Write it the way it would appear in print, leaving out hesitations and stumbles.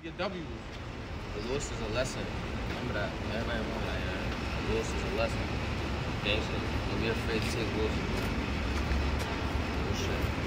Get W's. The loss is a lesson. Remember that. Everybody remember that, yeah. The loss is a lesson. Gang shit. Don't be afraid to take losses, bro. Real shit.